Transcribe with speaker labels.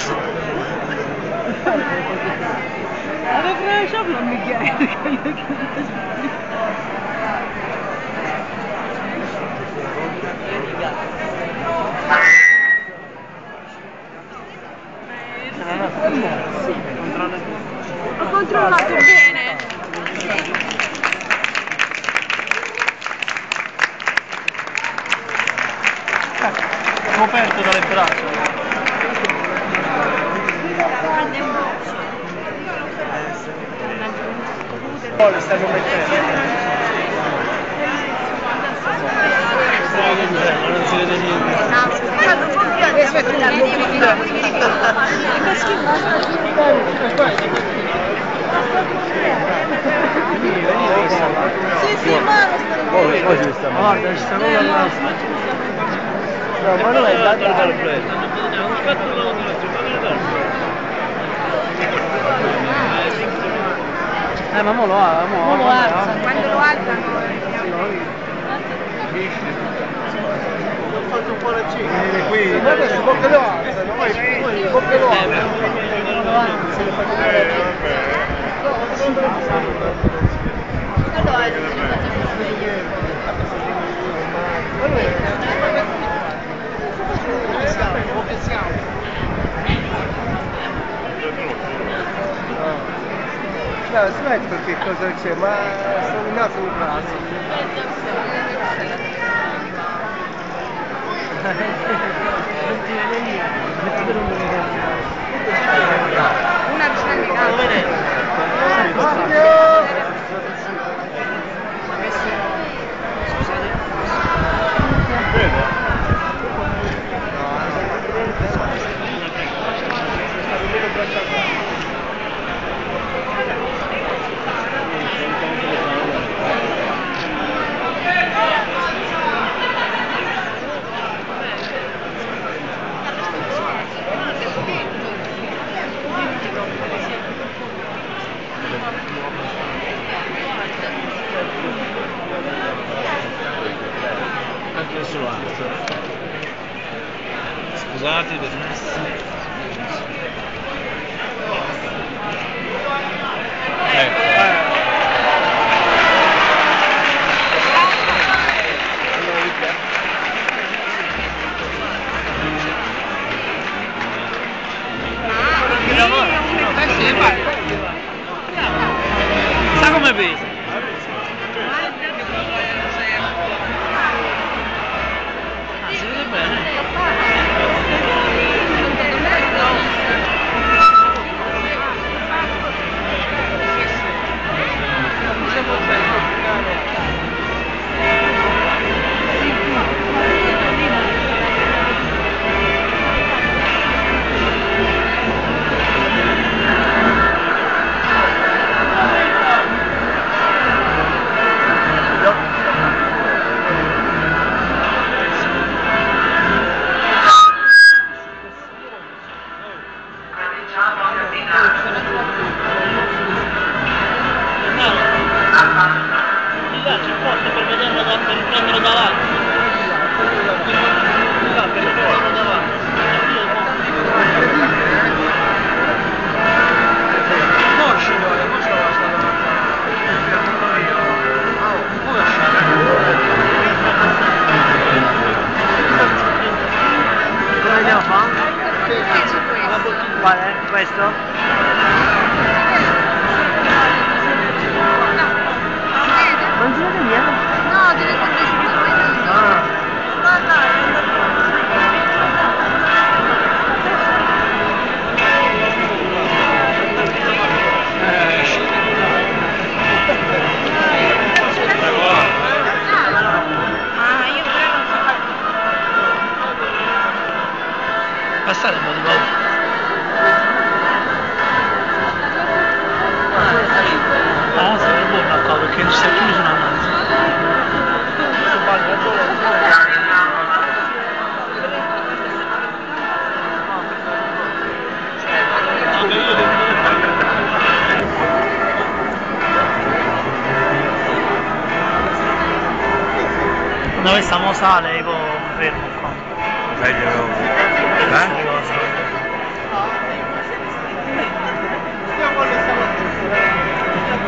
Speaker 1: Ada Croatia belum mikir. Ho controllato bene.
Speaker 2: Coperto dalle braccia. Poi le stanno mettendo. Non si vede niente.
Speaker 1: Sì, ma
Speaker 2: Poi ci sta. Guarda, ci sta no, ma non è dato dal prezzo. Ma mo lo ha, mo lo alza.
Speaker 1: quando lo alzano
Speaker 2: Ho fatto un po' la cicca. Vieni qui. Guarda, si può che lo alzano. Poi si può che lo alzano. No, aspetta che cosa c'è, ma sono nato un caso.
Speaker 1: una vicina di casa.
Speaker 2: Anche su alto. Scusate per me. Sa come pesa? Si vede bene. Quale? Questo? Non si vede niente?
Speaker 1: No, deve essere
Speaker 2: Passare un po' di volta. Ah, se ne può una cosa perché non sta chiuso una mano. Dove stiamo sale, io fermo qua.
Speaker 3: Meglio,